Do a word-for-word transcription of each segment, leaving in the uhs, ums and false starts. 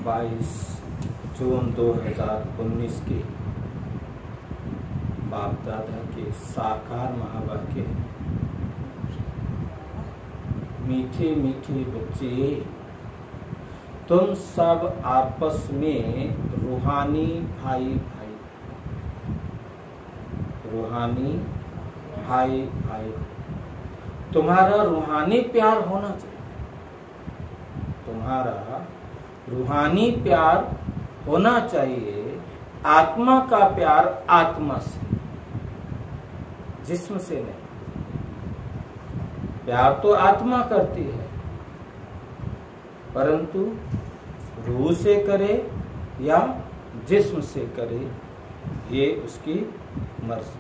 बाईस जून दो हज़ार उन्नीस के बाप दादा के साकार महावाक्य। मीठे मीठे बच्चे, तुम सब आपस में रूहानी भाई भाई रूहानी भाई भाई तुम्हारा रूहानी प्यार होना चाहिए। तुम्हारा रूहानी प्यार होना चाहिए। आत्मा का प्यार आत्मा से, जिस्म से नहीं। प्यार तो आत्मा करती है, परंतु रूह से करे या जिस्म से करे, ये उसकी मर्जी।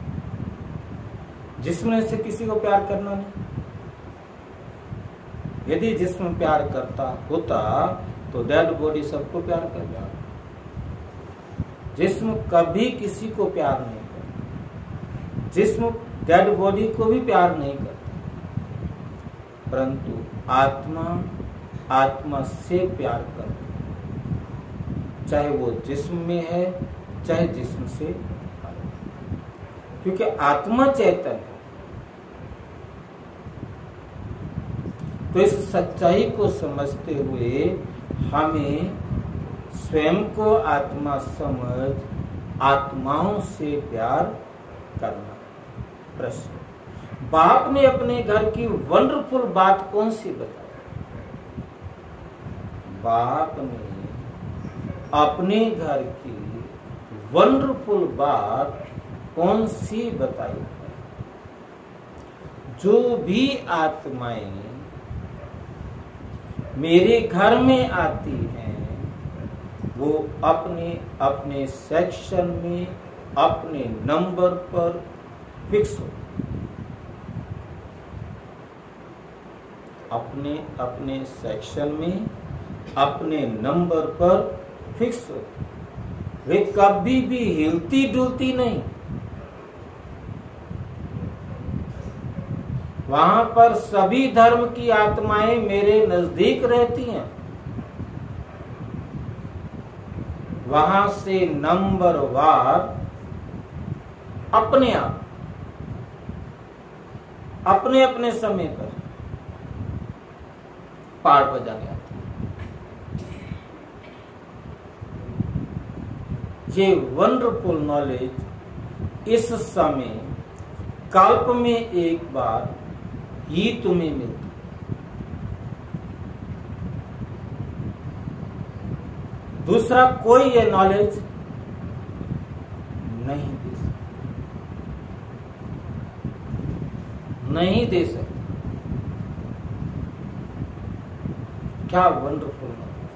जिस्म से किसी को प्यार करना नहीं। यदि जिस्म प्यार करता होता तो डेड बॉडी सबको प्यार कर जाता। जिस्म कभी किसी को प्यार नहीं करता। जिस्म डेड बॉडी को भी प्यार नहीं करता, परंतु आत्मा आत्मा से प्यार करता, चाहे वो जिस्म में है चाहे जिस्म से, क्योंकि आत्मा चेतन है। तो इस सच्चाई को समझते हुए हमें स्वयं को आत्मा समझ आत्माओं से प्यार करना। प्रश्न, बाप ने अपने घर की वंडरफुल बात कौन सी बताई? बाप ने अपने घर की वंडरफुल बात कौन सी बताई? जो भी आत्माएं मेरे घर में आती हैं, वो अपने अपने सेक्शन में अपने नंबर पर फिक्स हो। अपने अपने सेक्शन में अपने नंबर पर फिक्स हो। वे कभी भी हिलती डुलती नहीं। वहां पर सभी धर्म की आत्माएं मेरे नजदीक रहती हैं। वहां से नंबर वार अपने आप अपने अपने समय पर पार बजाने आते हैं। ये वंडरफुल नॉलेज इस समय कल्प में एक बार ही तुम्हें मिलती। दूसरा कोई ये नॉलेज नहीं दे सकता, नहीं दे सकता। क्या वंडरफुल नॉलेज!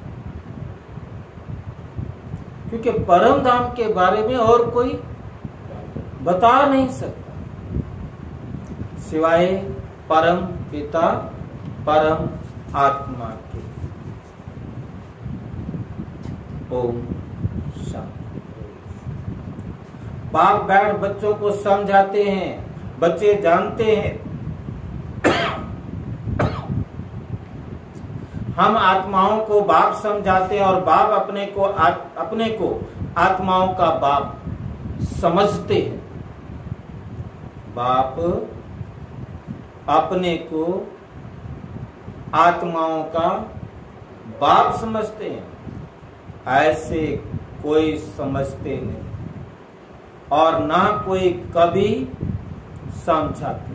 क्योंकि परम धाम के बारे में और कोई बता नहीं सकता सिवाय परम पिता परम आत्मा के। ओम शांति। बाप बैठ बच्चों को समझाते हैं, बच्चे जानते हैं। हम आत्माओं को बाप समझाते हैं और बाप अपने को आ, अपने को आत्माओं का बाप समझते हैं। बाप अपने को आत्माओं का बाप समझते हैं। ऐसे कोई समझते नहीं और ना कोई कभी समझाते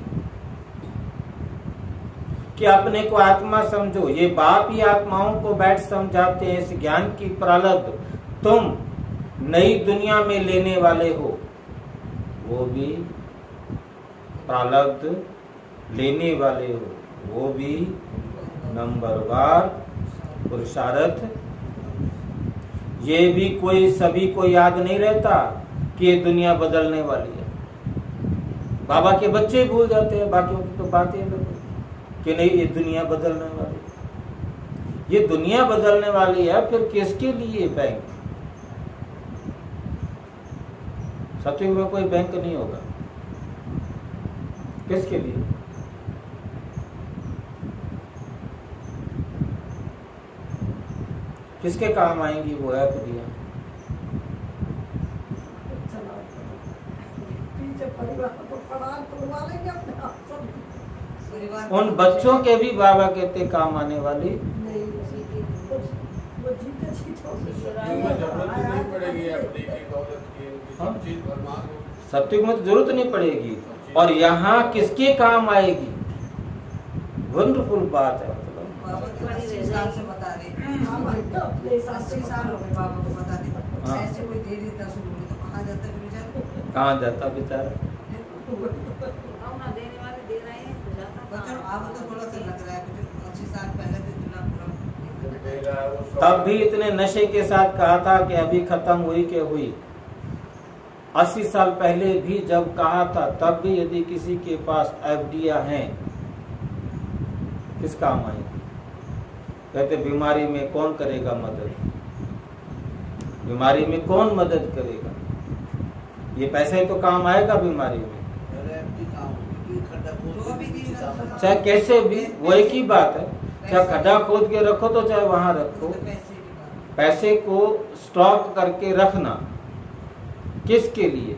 कि अपने को आत्मा समझो। ये बाप ही आत्माओं को बैठ समझाते हैं। इस ज्ञान की प्रारब्ध तुम नई दुनिया में लेने वाले हो, वो भी प्रारब्ध लेने वाले हो, वो भी नंबरवार पुरुषार्थ। ये भी कोई सभी को याद नहीं रहता कि ये दुनिया बदलने वाली है। बाबा के बच्चे भूल जाते हैं, बाकियों की तो बातें कि नहीं ये दुनिया बदलने वाली है। ये दुनिया बदलने वाली है, फिर किसके लिए बैंक? सतयुग में कोई बैंक नहीं होगा। किसके लिए? किसके काम आएंगी वो ऐप दिया? उन बच्चों के भी बाबा कहते काम आने वाली सत्युग में तो जरूरत नहीं पड़ेगी। और यहाँ किसके काम आएगी? वंडरफुल बात है। कहाँ जाता बेचारा? तब भी इतने नशे के साथ कहा था कि अभी खत्म हुई के हुई। अस्सी साल पहले भी जब कहा था तब भी यदि किसी के पास एफडिया हैं किस काम आएगी? कहते बीमारी में कौन करेगा मदद? बीमारी में कौन मदद करेगा? ये पैसे तो काम आएगा बीमारी में, चाहे कैसे भी वो एक ही बात है। चाहे खड्डा खोद के रखो तो चाहे वहां रखो, पैसे को स्टॉक करके रखना किसके लिए?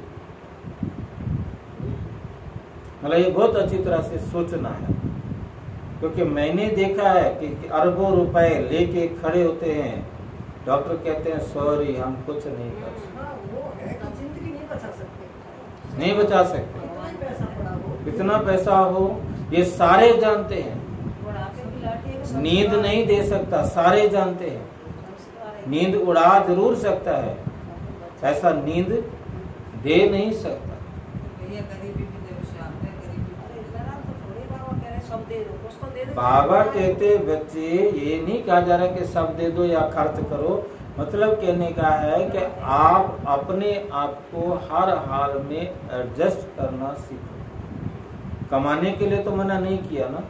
मतलब ये बहुत अच्छी तरह से सोचना है, क्योंकि मैंने देखा है कि अरबों रुपए लेके खड़े होते हैं, डॉक्टर कहते हैं सॉरी हम कुछ नहीं कर सकते, नहीं बचा सकते। कितना पैसा हो ये सारे जानते हैं, नींद नहीं दे सकता सारे जानते हैं, नींद उड़ा जरूर सकता है, ऐसा नींद दे नहीं सकता। बाबा कहते बच्चे ये नहीं कहा जा रहा कि सब दे दो या खर्च करो, मतलब कहने का है कि आप अपने आप को हर हाल में एडजस्ट करना सीखो। कमाने के लिए तो मना नहीं किया ना,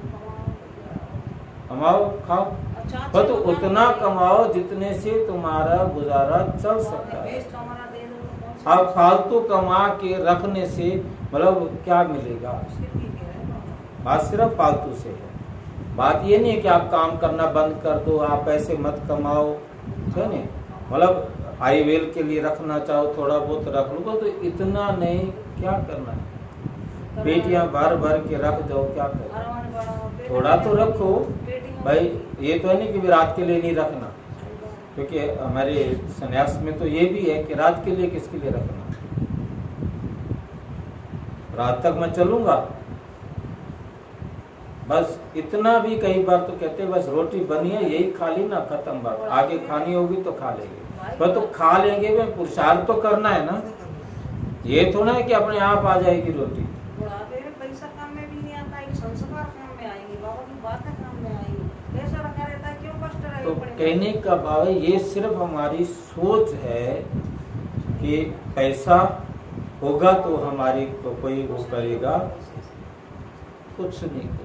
कमाओ खाओ, पर तो उतना कमाओ जितने से तुम्हारा गुजारा चल सकता है। अब फालतू कमा के रखने से मतलब क्या मिलेगा? बात सिर्फ फालतू से है। बात ये नहीं है कि आप काम करना बंद कर दो, आप पैसे मत कमाओ, है नहीं? मतलब हाई वेल के लिए रखना चाहो थोड़ा बहुत रख लो, तो इतना नहीं, क्या करना है? पेटियां भर भर के रख दो, क्या करो? थोड़ा तो रखो भाई। ये तो है नहीं कि रात के लिए नहीं रखना, क्योंकि हमारे संन्यास में तो ये भी है कि रात के लिए किसके लिए रखना? रात तक मैं चलूंगा बस, इतना भी। कई बार तो कहते बस रोटी बनी है यही खा ली ना, खत्म बात, आगे खानी होगी तो खा लेंगे, पर तो खा लेंगे में पुरुषार्थ तो करना है ना। ये थोड़ा है कि अपने आप आ जाएगी रोटी। पैसा काम में भी नहीं आता है, संस्कार काम में आएंगे, बाबा की बातें काम में आएंगी, पैसा रखा रहता है, क्यों कष्ट रहे? तो कहने का भाव ये सिर्फ हमारी सोच है कि पैसा होगा तो हमारी तो कोई वो करेगा, कुछ नहीं करेगा।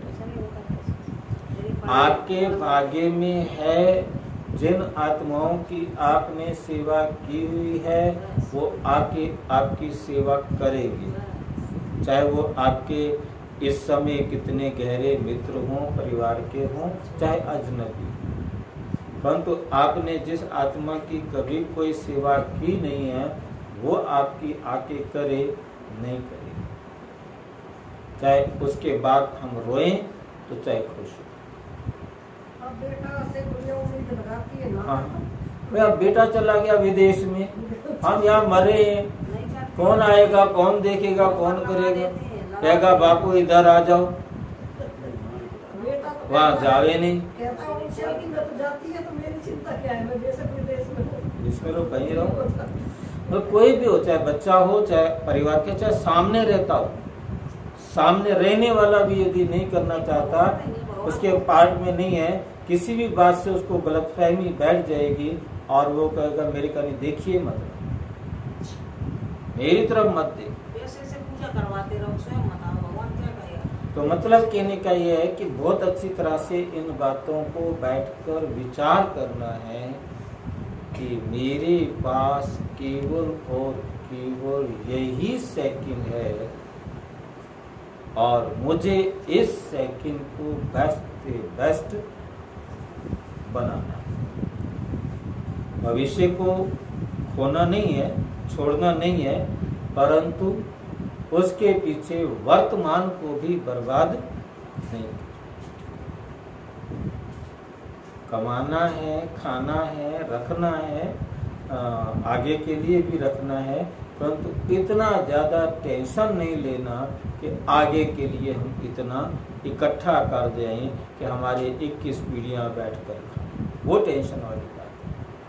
आपके भाग्य में है, जिन आत्माओं की आपने सेवा की हुई है वो आके आपकी सेवा करेगी, चाहे वो आपके इस समय कितने गहरे मित्र हों, परिवार के हों, चाहे अजनबी। परंतु आपने जिस आत्मा की कभी कोई सेवा की नहीं है वो आपकी आके करे नहीं करे, चाहे उसके बाद हम रोएं तो चाहे खुश हो। अब बेटा से दुनिया उम्मीद लगाती है ना। हाँ, अब बेटा चला गया विदेश में, हम यहाँ मरे हैं, कौन आएगा, कौन देखेगा, कौन करेगा? कहेगा बापू इधर आ जाओ, वहाँ जावे नहीं। कहता हूँ कि मैं तो जाती है तो मेरी चिंता क्या है, मैं बेशक विदेश में हूँ, इसमें लोग कहीं रहो। तो कोई भी हो, चाहे बच्चा हो, चाहे परिवार के, चाहे सामने रहता हो, सामने रहने वाला भी यदि नहीं करना चाहता, उसके पार्ट में नहीं है, किसी भी बात से उसको गलतफहमी बैठ जाएगी और वो कहेगा मेरे का नहीं, देखिए मत, मेरी तरफ मत देख, पैसे से पूजा करवाते रहो, स्वयं मत आओ, भगवान क्या कहेगा? तो मतलब कहने का ये है कि बहुत अच्छी तरह से इन बातों को बैठकर विचार करना है कि मेरे पास केवल और केवल यही सेकंड है और मुझे इस सेकंड को बेस्ट से बेस्ट बनाना है। भविष्य को खोना नहीं है, छोड़ना नहीं है, परंतु उसके पीछे वर्तमान को भी बर्बाद नहीं। कमाना है, खाना है, रखना है, आगे के लिए भी रखना है, परंतु इतना ज्यादा टेंशन नहीं लेना कि आगे के लिए हम इतना इकट्ठा कर दें कि हमारे इक्कीस पीढ़ियां बैठ कर खाएं, वो टेंशन वाली बात है।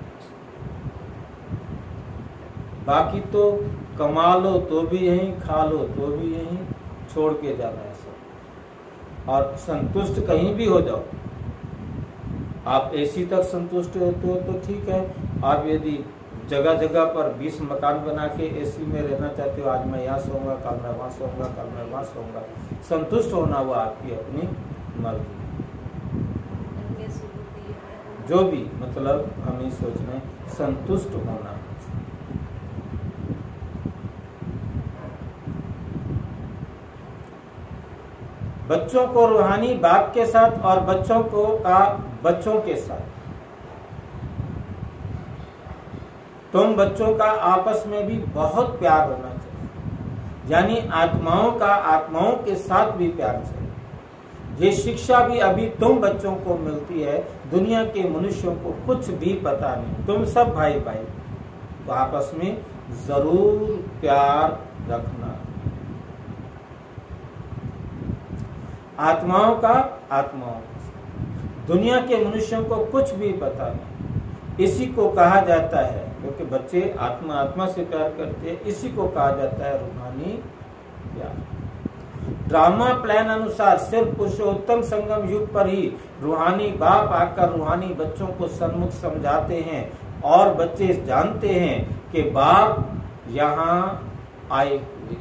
बाकी तो कमा लो तो भी यहीं, खा लो तो भी यहीं, छोड़ के जाना है सब। और संतुष्ट कहीं भी हो जाओ, आप एसी तक संतुष्ट होते हो तो ठीक है। आप यदि जगह जगह पर बीस मकान बना के एसी में रहना चाहते हो, आज मैं यहाँ सोऊंगा, कल मैं वहाँ सोऊंगा, कल मैं वहाँ सोऊंगा, संतुष्ट होना वो आपकी अपनी मर्जी। जो भी मतलब हमें सोचना है, संतुष्ट होना। बच्चों को रूहानी बाप के साथ और बच्चों को का बच्चों के साथ, तुम बच्चों का आपस में भी बहुत प्यार होना चाहिए, यानी आत्माओं का आत्माओं के साथ भी प्यार चाहिए। ये शिक्षा भी अभी तुम बच्चों को मिलती है, दुनिया के मनुष्यों को कुछ भी पता नहीं, तुम सब भाई भाई, तो आपस में जरूर प्यार रखना। आत्माओं का आत्माओं, दुनिया के मनुष्यों को कुछ भी पता नहीं, इसी को कहा जाता है, क्योंकि बच्चे आत्मा आत्मा से प्यार करते हैं, इसी को कहा जाता है रूहानी प्यार। ड्रामा प्लान अनुसार सिर्फ पुरुषोत्तम संगम युग पर ही रूहानी बाप आकर रूहानी बच्चों को सन्मुख समझाते हैं और बच्चे जानते हैं कि बाप यहाँ आए हुए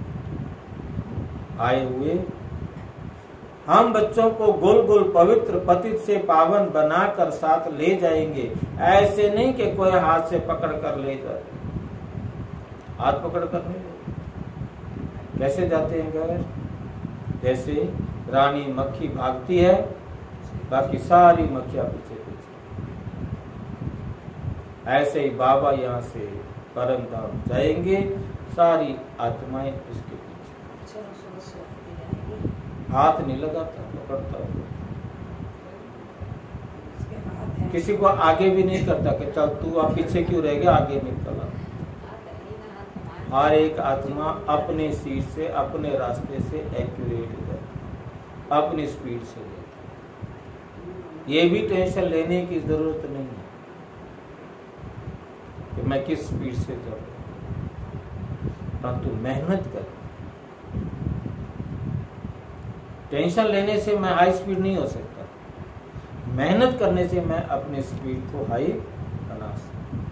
आए हुए हम बच्चों को गोल गोल पवित्र पतित से पावन बनाकर साथ ले जाएंगे। ऐसे नहीं कि कोई हाथ से पकड़ कर ले जाए, हाथ पकड़ कर नहीं ले। कैसे जाते हैं घर? जैसे रानी मक्खी भागती है, बाकी सारी मक्खियां पीछे पीछे, ऐसे ही बाबा यहाँ से परम धाम जाएंगे, सारी आत्माएं इसके पीछे। हाथ नहीं लगाता, पकड़ता है। किसी को आगे भी नहीं करता कि चल तू आप पीछे क्यों रह गया, आगे निकल। हर एक आत्मा अपने सीट से, अपने रास्ते से एक्यूरेट है, अपनी स्पीड से है। ये भी टेंशन लेने की जरूरत नहीं है कि मैं किस स्पीड से जाऊं, परंतु मेहनत कर। टेंशन लेने से मैं हाई स्पीड नहीं हो सकता, मेहनत करने से मैं अपनी स्पीड को हाई बना सकता।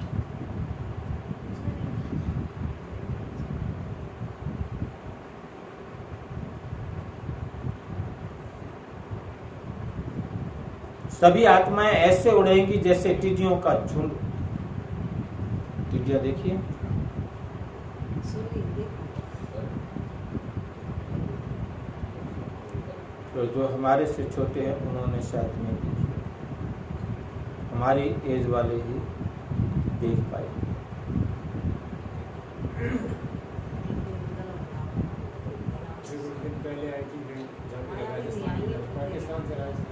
सभी आत्माएं ऐसे उड़ेंगी जैसे टिड्डियों का झुंड। टिड्डियां देखिए, तो जो हमारे से छोटे हैं उन्होंने शायद नहीं देखी, हमारी एज वाले ही देख पाए। पहले आई थी पाकिस्तान से, राजस्थान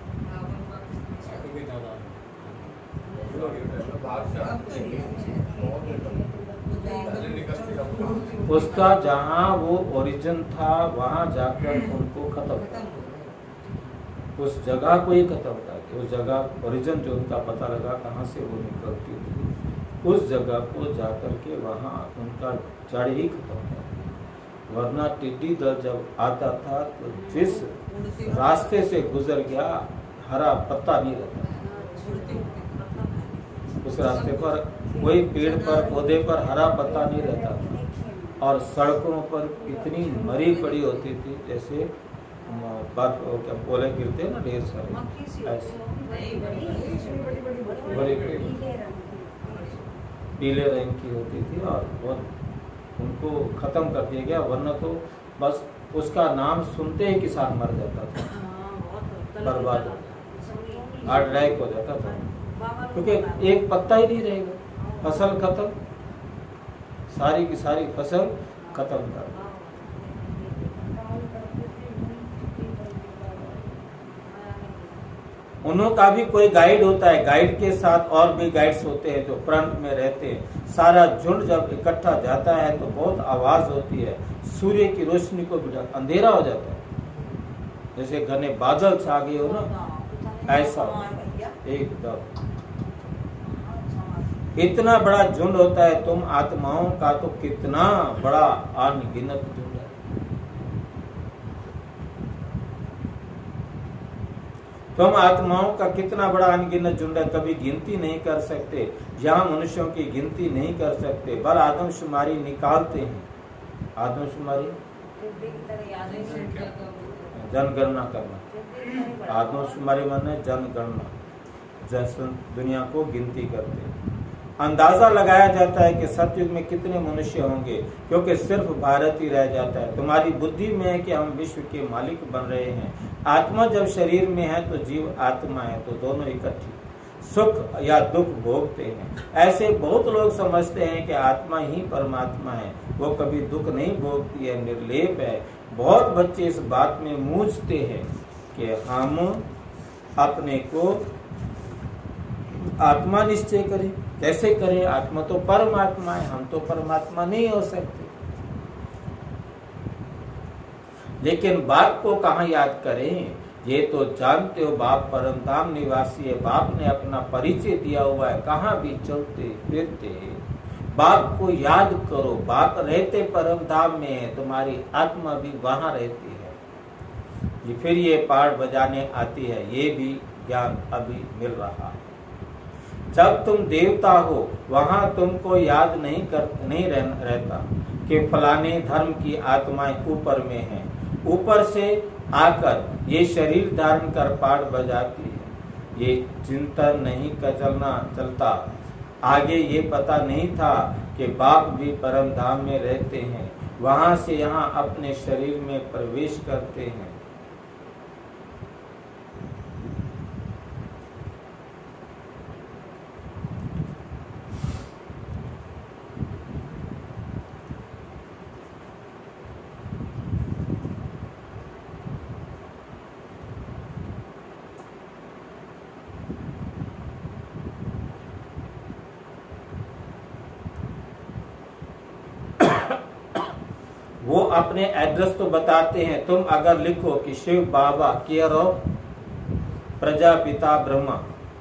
उसका जहाँ वो ओरिजिन था वहां जाकर उनको खत्म था, उस जगह को ही खत्म था। उस जगह ओरिजिन जो उनका पता लगा कहाँ से वो निकलती थी, उस जगह को जाकर के वहाँ उनका जड़ ही खत्म था। वरना टिड्डी दल जब आता था तो जिस रास्ते से गुजर गया हरा पत्ता नहीं रहता, उस रास्ते पर कोई पेड़ पर पौधे पर हरा पत्ता नहीं रहता था, और सड़कों पर इतनी मरी पड़ी होती थी जैसे बर्फ क्या पोले गिरते ना ढेर सारे, ऐसे बड़ी बड़ी पीले रंग की होती थी, और बहुत उनको खत्म कर दिया गया। वरना तो बस उसका नाम सुनते ही किसान मर जाता था, बर्बाद हार्ट अटैक हो जाता था। बाबा लोग क्योंकि बता- एक पत्ता ही नहीं रहेगा, फसल खत्म, सारी की सारी फसल खत्म कर। उनका भी कोई गाइड होता है, गाइड के साथ और भी गाइड्स होते हैं जो फ्रंट में रहते हैं। सारा झुंड जब इकट्ठा जाता है तो बहुत आवाज होती है, सूर्य की रोशनी को भी अंधेरा हो जाता है, जैसे घने बादल छा गए हो ना, ऐसा एकदम। इतना बड़ा झुंड होता है, तुम आत्माओं का तो कितना बड़ा अनगिनत झुंड है। तुम आत्माओं का कितना बड़ा अनगिनत झुंड है, कभी गिनती नहीं कर सकते। यहाँ मनुष्यों की गिनती नहीं कर सकते, बल आदमशुमारी निकालते हैं। आदमशुमारी जनगणना करना, आदमशुमारी माने जनगणना, जन दुनिया को गिनती करते हैं। अंदाजा लगाया जाता है कि सतयुग में कितने मनुष्य होंगे, क्योंकि सिर्फ भारत ही रह जाता है। तुम्हारी बुद्धि में है कि हम विश्व के मालिक बन रहे हैं। आत्मा जब शरीर में है तो जीव आत्मा है, तो दोनों इकट्ठी सुख या दुख भोगते हैं। ऐसे बहुत लोग समझते हैं कि आत्मा ही परमात्मा है, वो कभी दुख नहीं भोगती है, निर्लेप है। बहुत बच्चे इस बात में मूझते हैं कि हम अपने को आत्मा निश्चय करें। कैसे करें? आत्मा तो परमात्मा है, हम तो परमात्मा नहीं हो सकते। लेकिन बाप को कहाँ याद करें? ये तो जानते हो बाप परम धाम निवासी है, बाप ने अपना परिचय दिया हुआ है, कहाँ भी चलते फिरते बाप को याद करो। बाप रहते परम धाम में है, तुम्हारी आत्मा भी वहां रहती है। ये फिर ये पाठ बजाने आती है, ये भी ज्ञान अभी मिल रहा है। जब तुम देवता हो वहां तुमको याद नहीं कर नहीं रह, रहता कि फलाने धर्म की आत्माएं ऊपर में हैं। ऊपर से आकर ये शरीर धारण कर पाठ बजाती है। ये चिंतन नहीं कर चलना चलता। आगे ये पता नहीं था कि बाप भी परम धाम में रहते हैं, वहां से यहाँ अपने शरीर में प्रवेश करते हैं। वो अपने एड्रेस तो बताते हैं। तुम अगर लिखो कि Shiv Baba care of Prajapita Brahma,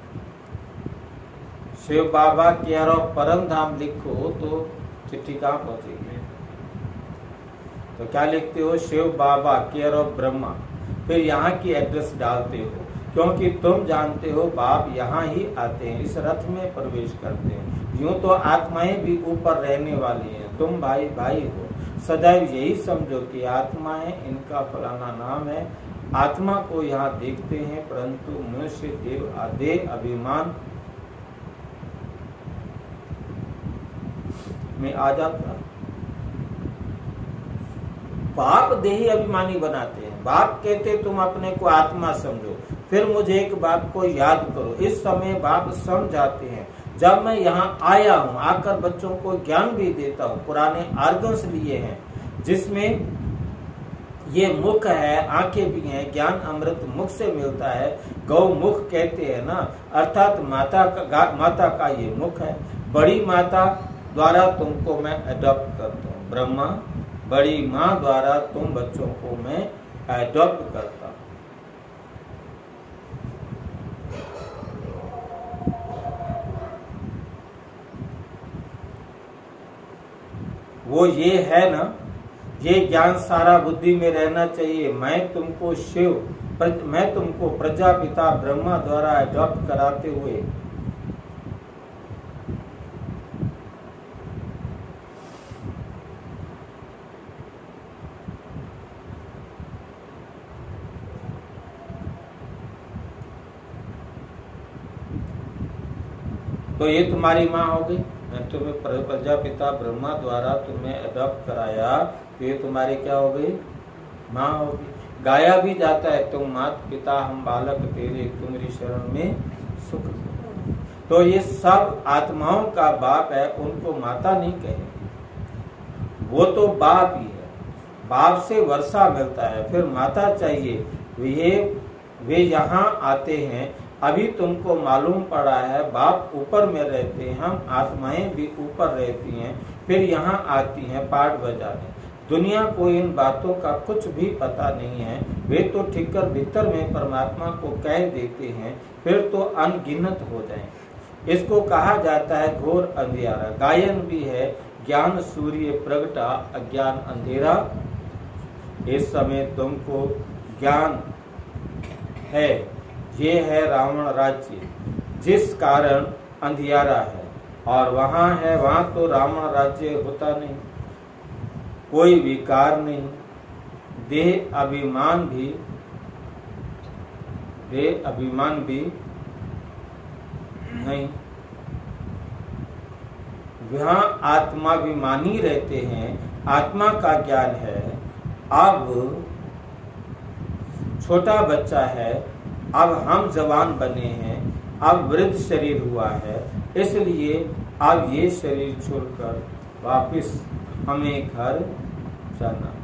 Shiv Baba care of Param Dham लिखो तो चिट्ठी कहाँ पहुंचेगी? तो क्या लिखते हो? शिव बाबा केयर ऑफ ब्रह्मा, फिर यहाँ की एड्रेस डालते हो, क्योंकि तुम जानते हो बाप यहाँ ही आते हैं, इस रथ में प्रवेश करते हैं। यूं तो आत्माएं भी ऊपर रहने वाली हैं, तुम भाई भाई हो। सदैव यही समझो कि आत्मा है, इनका फलाना नाम है। आत्मा को यहाँ देखते हैं, परंतु मनुष्य देव आदे अभिमान में आ जाता। बाप देही अभिमानी बनाते हैं। बाप कहते तुम अपने को आत्मा समझो, फिर मुझे एक बात को याद करो। इस समय बाप समझाते हैं। जब मैं यहाँ आया हूँ, आकर बच्चों को ज्ञान भी देता हूँ। पुराने आर्गन्स लिए हैं जिसमें ये मुख है, आंखें भी हैं, ज्ञान अमृत मुख से मिलता है। गौ मुख कहते हैं ना, अर्थात माता का माता का ये मुख है। बड़ी माता द्वारा तुमको मैं अडॉप्ट करता हूँ। ब्रह्मा बड़ी माँ द्वारा तुम बच्चों को मैं अडॉप्ट करता हूँ। वो ये है ना, ये ज्ञान सारा बुद्धि में रहना चाहिए। मैं तुमको शिव प्रज, मैं तुमको प्रजापिता ब्रह्मा द्वारा अडॉप्ट कराते हुए तो ये तुम्हारी माँ हो गई। मैं तुम्हें प्रजापिता ब्रह्मा द्वारा तुम्हें अडॉप्ट कराया, तो ये तुम्हारी क्या हो गई? माँ होगी। गाया भी जाता है, तुम मात पिता हम बालक तेरे, तुम्हारी शरण में सुख। तो ये सब आत्माओं का बाप है, उनको माता नहीं कहेंगे, वो तो बाप ही है। बाप से वर्षा मिलता है, फिर माता चाहिए। वे वे यहाँ आते हैं। अभी तुमको मालूम पड़ा है बाप ऊपर में रहते हैं, हम आत्माएं भी ऊपर रहती हैं, फिर यहाँ आती हैं पाठ बजाने। दुनिया को इन बातों का कुछ भी पता नहीं है, वे तो ठिक्कर भीतर में परमात्मा को कह देते हैं, फिर तो अनगिनत हो जाएं। इसको कहा जाता है घोर अंधियारा। गायन भी है, ज्ञान सूर्य प्रगटा अज्ञान अंधेरा। इस समय तुमको ज्ञान है, ये है रावण राज्य, जिस कारण अंधियारा है, और वहां है, वहां तो रावण राज्य होता नहीं, कोई विकार नहीं, देह अभिमान भी देह अभिमान भी नहीं। वहां आत्माभिमानी रहते हैं, आत्मा का ज्ञान है। अब छोटा बच्चा है, अब हम जवान बने हैं, अब वृद्ध शरीर हुआ है, इसलिए अब ये शरीर छोड़कर वापस हमें घर जाना।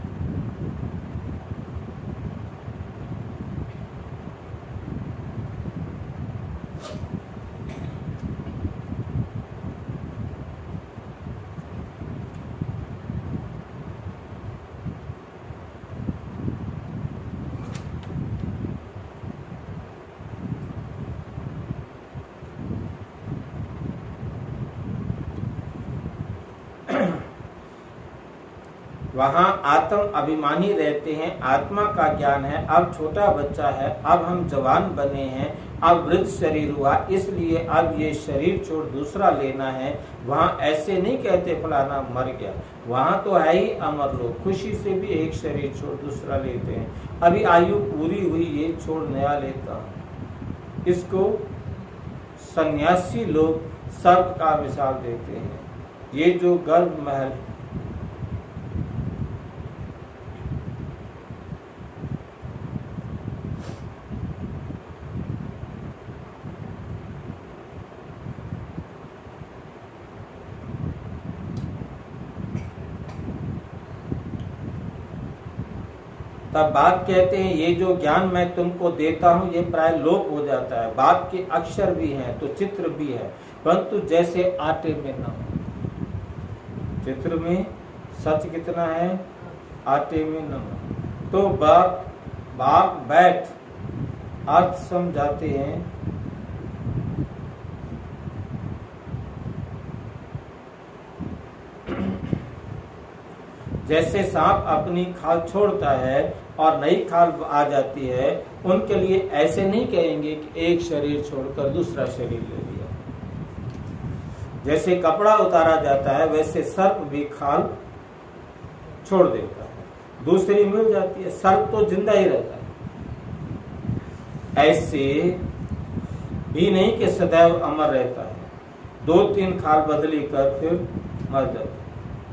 वहां आत्म अभिमानी रहते हैं, आत्मा का ज्ञान है। अब छोटा बच्चा है, अब हम जवान बने हैं, अब वृद्ध शरीर हुआ, इसलिए अब ये शरीर छोड़ दूसरा लेना है। वहां ऐसे नहीं कहते फलाना मर गया, वहां तो है ही अमर लोग, खुशी से भी एक शरीर छोड़ दूसरा लेते हैं। अभी आयु पूरी हुई, ये छोड़ नया लेता हूं। इसको सन्यासी लोग सर्प का मिसाल देते हैं। ये जो गर्भ महल तब बाप कहते हैं ये जो ज्ञान मैं तुमको देता हूँ ये प्राय लोप हो जाता है। बाप के अक्षर भी हैं तो चित्र भी है, परंतु जैसे आटे में न हो। चित्र में सच कितना है, आटे में न हो। तो बाप बाप बैठ अर्थ समझाते हैं। जैसे सांप अपनी खाल छोड़ता है और नई खाल आ जाती है, उनके लिए ऐसे नहीं कहेंगे कि एक शरीर छोड़कर दूसरा शरीर ले लिया। जैसे कपड़ा उतारा जाता है वैसे सर्प भी खाल छोड़ देता है, दूसरी मिल जाती है। सर्प तो जिंदा ही रहता है। ऐसे भी नहीं कि सदैव अमर रहता है, दो तीन खाल बदली कर फिर मर जाता है।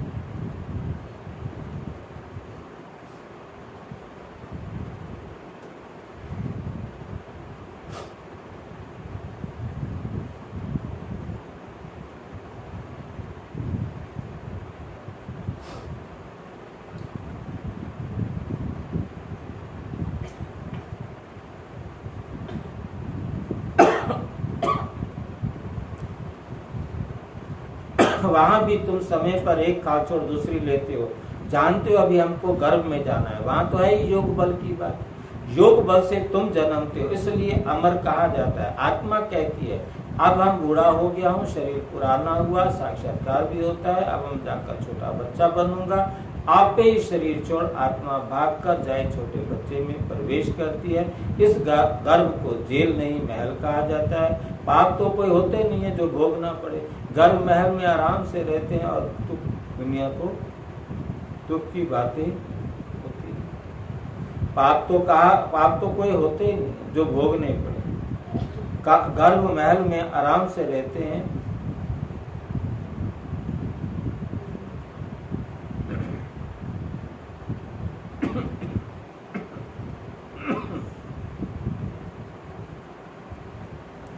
वहां भी तुम समय पर एक खाल छोड़ दूसरी लेते हो, जानते हो अभी हमको गर्भ में जाना है। वहां तो है ही योग बल की बात, योग बल से तुम जन्मते हो, इसलिए अमर कहा जाता है। आत्मा कहती है अब हम बूढ़ा हो गया हूँ, शरीर पुराना हुआ, साक्षात्कार भी होता है, अब हम जाकर छोटा बच्चा बनूंगा। आप ही शरीर छोड़ आत्मा भाग कर जाए छोटे बच्चे में प्रवेश करती है। इस गर्भ को जेल नहीं महल कहा जाता है। पाप तो कोई होते नहीं है जो भोगना पड़े, गर्भ महल में आराम से रहते हैं और दुनिया को दुख की बातें होती है। पाप तो कहा पाप तो कोई होते ही नहीं जो भोगने पड़े, गर्भ महल में आराम से रहते हैं।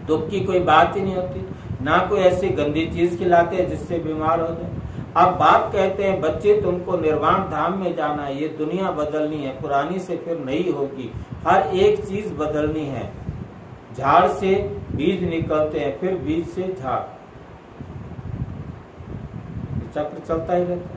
दुख की कोई बात ही नहीं होती, ना कोई ऐसी गंदी चीज खिलाते हैं जिससे बीमार हो जाए। अब बाप कहते हैं बच्चे तुमको निर्वाण धाम में जाना है, ये दुनिया बदलनी है, पुरानी से फिर नई होगी, हर एक चीज बदलनी है। झाड़ से बीज निकलते हैं, फिर बीज से झाड़, चक्र चलता ही रहता है।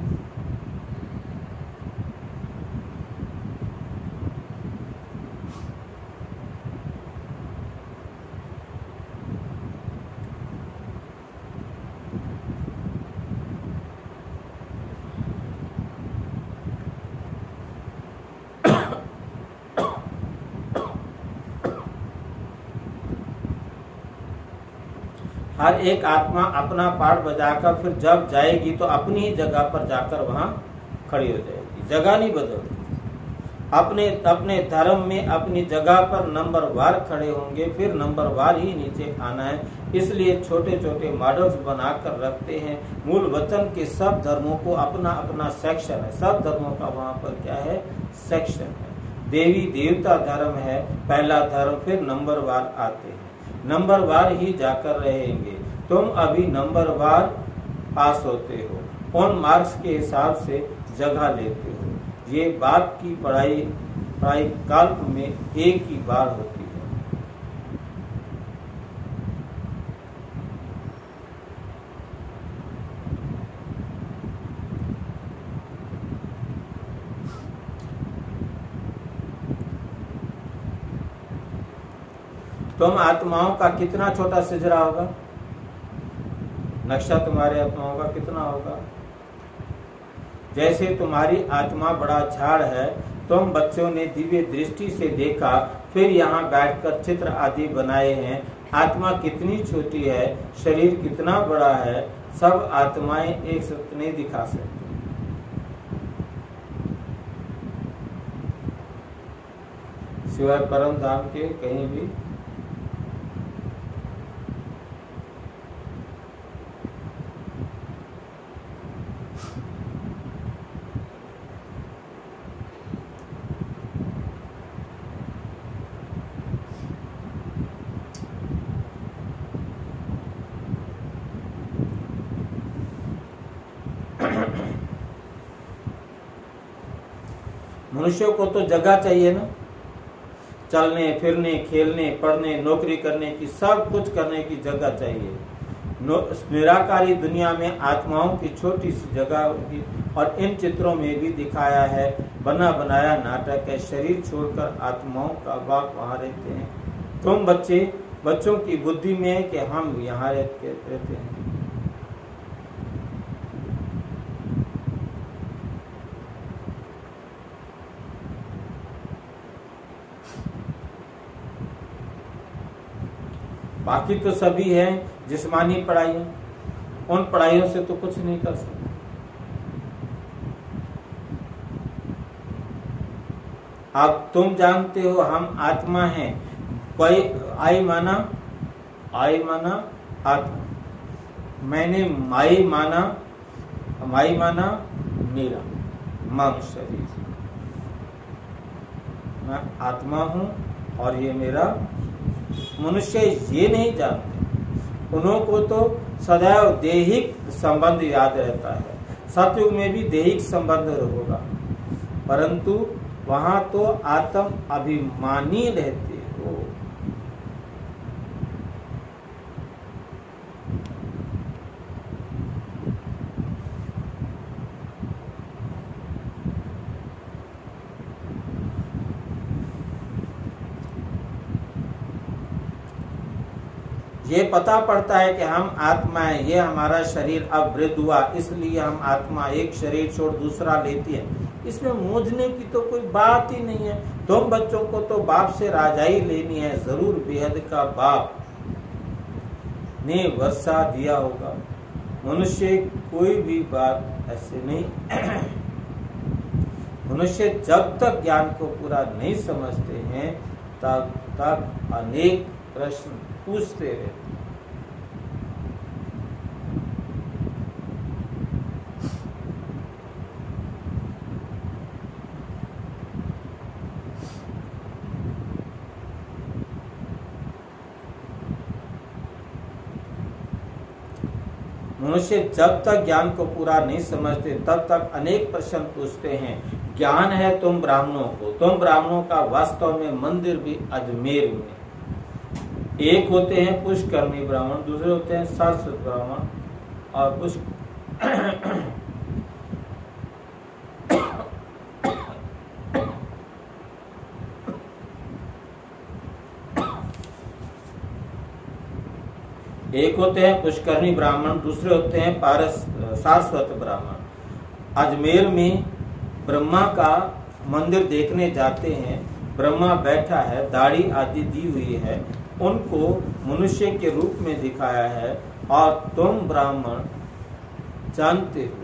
हर एक आत्मा अपना पार्ट बजाकर फिर जब जाएगी तो अपनी ही जगह पर जाकर वहां खड़ी हो जाएगी, जगह नहीं बदलती। अपने अपने धर्म में अपनी जगह पर नंबर वार खड़े होंगे, फिर नंबर वार ही नीचे आना है। इसलिए छोटे छोटे मॉडल्स बनाकर रखते हैं। मूल वचन के सब धर्मों को अपना अपना सेक्शन है, सब धर्मों का वहां पर क्या है, सेक्शन है। देवी देवता धर्म है पहला धर्म, फिर नंबर वार आते हैं, नंबर वार ही जाकर रहेंगे। तुम अभी नंबर वार पास होते हो, उन मार्क्स के हिसाब से जगह लेते हो। ये बाप की पढ़ाई पढ़ाई कल्प में एक ही बार होती है। तुम आत्माओं का कितना छोटा सिजरा होगा, नक्शा तुम्हारे आत्माओं का कितना होगा। जैसे तुम्हारी आत्मा बड़ा झाड़ है, तुम बच्चों ने दिव्य दृष्टि से देखा, फिर यहाँ बैठकर चित्र आदि बनाए हैं। आत्मा कितनी छोटी है, शरीर कितना बड़ा है, सब आत्माएं एक साथ नहीं दिखा सकती। सिवाय परम धाम के कहीं भी मनुष्यों को तो जगह चाहिए ना, चलने फिरने, खेलने, पढ़ने, नौकरी करने की, सब कुछ करने की जगह चाहिए। निराकारी दुनिया में आत्माओं की छोटी सी जगह होगी। और इन चित्रों में भी दिखाया है, बना बनाया नाटक है। शरीर छोड़कर आत्माओं का बाप वहाँ रहते हैं। तुम बच्चे बच्चों की बुद्धि में है कि हम यहाँ रहते रहते हैं। बाकी तो सभी है जिस्मानी पढ़ाइयाँ, उन पढ़ाइयों से तो कुछ नहीं कर सकते। अब तुम जानते हो हम आत्मा हैं। कोई आई माना आई माना आत्मा, मैंने माई माना माई माना मेरा मम शरीर, मैं आत्मा हूँ और ये मेरा। मनुष्य ये नहीं जानते, उन्हों को तो सदैव दैहिक संबंध याद रहता है। सतयुग में भी दैहिक संबंध होगा, परंतु वहां तो आत्म अभिमानी रहते हो। ये पता पड़ता है कि हम आत्मा है, ये हमारा शरीर अब वृद्ध हुआ, इसलिए हम आत्मा एक शरीर छोड़ दूसरा लेती है। इसमें मूझने की तो कोई बात ही नहीं है। तुम बच्चों को तो बाप से राजाई लेनी है, जरूर बेहद का बाप ने वर्षा दिया होगा। मनुष्य कोई भी बात ऐसे नहीं। मनुष्य जब तक ज्ञान को पूरा नहीं समझते हैं तब तक अनेक प्रश्न पूछते रहते। मनुष्य जब तक ज्ञान को पूरा नहीं समझते तब तक अनेक प्रश्न पूछते हैं। ज्ञान है तुम ब्राह्मणों को, तुम ब्राह्मणों का वास्तव में मंदिर भी अजमेर में। एक होते हैं पुष्करणी ब्राह्मण, दूसरे होते हैं सारस्वत ब्राह्मण। और पुष्क एक होते हैं पुष्करणी ब्राह्मण, दूसरे होते हैं पारस सारस्वत ब्राह्मण। अजमेर में ब्रह्मा का मंदिर देखने जाते हैं। ब्रह्मा बैठा है, दाढ़ी आदि दी हुई है, उनको मनुष्य के रूप में दिखाया है और तुम ब्राह्मण जानते हो।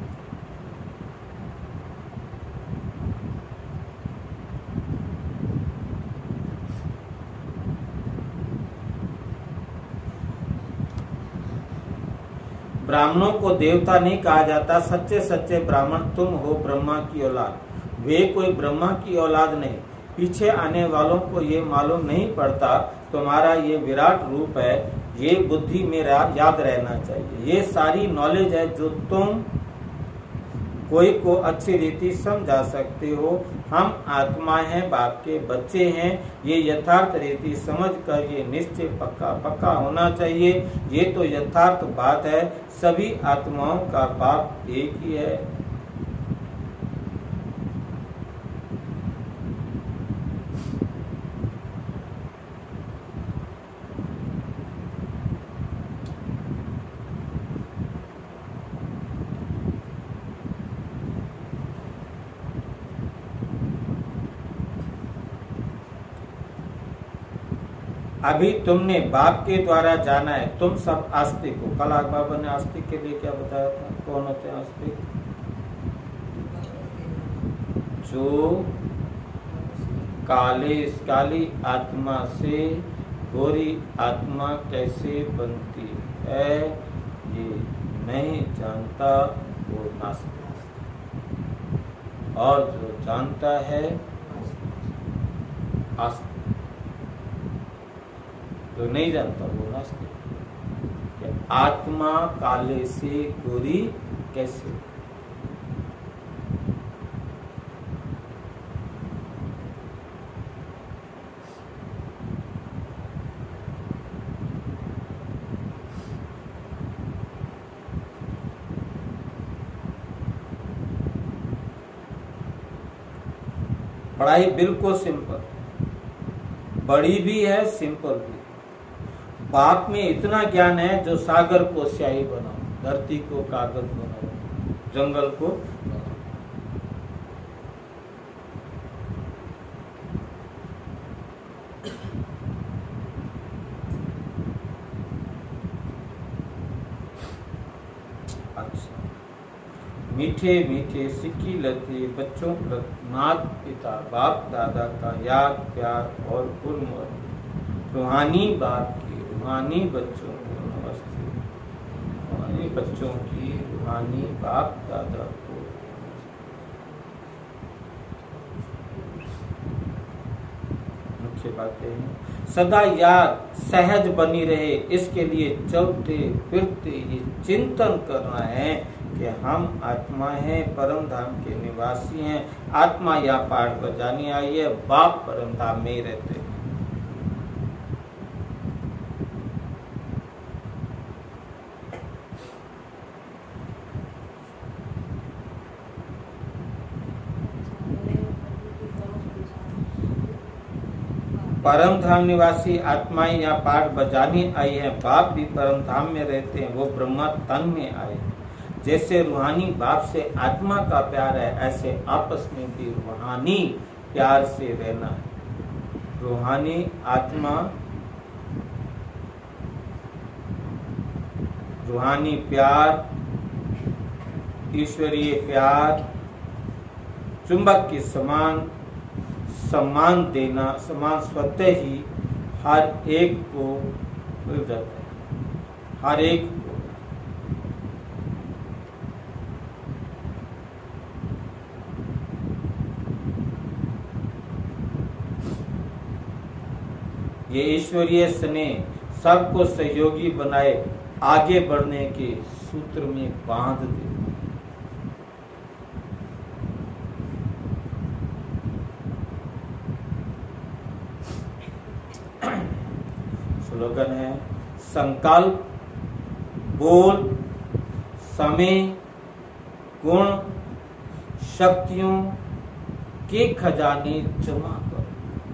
ब्राह्मणों को देवता नहीं कहा जाता, सच्चे सच्चे ब्राह्मण तुम हो ब्रह्मा की औलाद। वे कोई ब्रह्मा की औलाद नहीं। पीछे आने वालों को ये मालूम नहीं पड़ता तुम्हारा ये विराट रूप है, ये बुद्धि में याद रहना चाहिए। ये सारी नॉलेज है जो तुम कोई को अच्छी रीति समझा सकते हो। हम आत्मा हैं, बाप के बच्चे हैं। ये यथार्थ रीति समझकर ये निश्चय पक्का पक्का होना चाहिए। ये तो यथार्थ बात है, सभी आत्माओं का बाप एक ही है। अभी तुमने बाप के द्वारा जाना है, तुम सब आस्तिक हो। कल आग बाबा ने आस्तिक के लिए क्या बताया था? कौन होते हैं आस्तिक? जो काले काली आत्मा से गोरी आत्मा कैसे बनती है ये नहीं जानता वो नास्तिक, और जो जानता है आस्तिक। जो नहीं जानता वो नास्तिक। आत्मा काले से गोरी कैसे? पढ़ाई बिल्कुल सिंपल, बड़ी भी है सिंपल भी। बाप में इतना ज्ञान है जो सागर को स्याही बनाओ, धरती को कागज बनाओ, जंगल को अच्छा। मीठे मीठे सिक्की लते बच्चों पर माता पिता बाप दादा का याद प्यार और गुरु रूहानी बाप की रूहानी बच्चों को नमस्ते। रूहानी बच्चों की रूहानी बाप दादा को मुख्य बातें हैं। सदा याद सहज बनी रहे, इसके लिए चलते फिरते ये चिंतन करना है कि हम आत्मा हैं, परम धाम के निवासी हैं। आत्मा या पाठ बजानी आई है, बाप परम धाम में ही रहते हैं। परम धाम निवासी आत्माएं या पाठ बजानी आई है, बाप भी परम धाम में रहते हैं, वो ब्रह्मा तन में आए। जैसे रूहानी बाप से आत्मा का प्यार है, ऐसे आपस में भी रूहानी प्यार से रहना है। रूहानी आत्मा रूहानी प्यार, ईश्वरीय प्यार चुंबक के समान सम्मान देना, समान स्वतः ही हर एक को मिल जाता है। हर एक को ये ईश्वरीय स्नेह सबको सहयोगी बनाए, आगे बढ़ने के सूत्र में बांध दे। स्लोगन है संकल्प, बोल, समय, गुण, शक्तियों के खजाने जमा करो।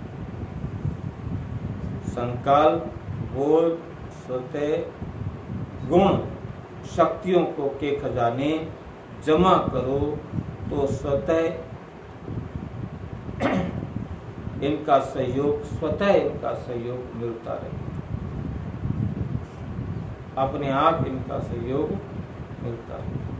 संकल्प, बोल, स्वतः, गुण, शक्तियों को के खजाने जमा करो तो स्वतः इनका सहयोग स्वतः इनका सहयोग मिलता रहेगा। अपने आप इनका सहयोग मिलता रहेगा।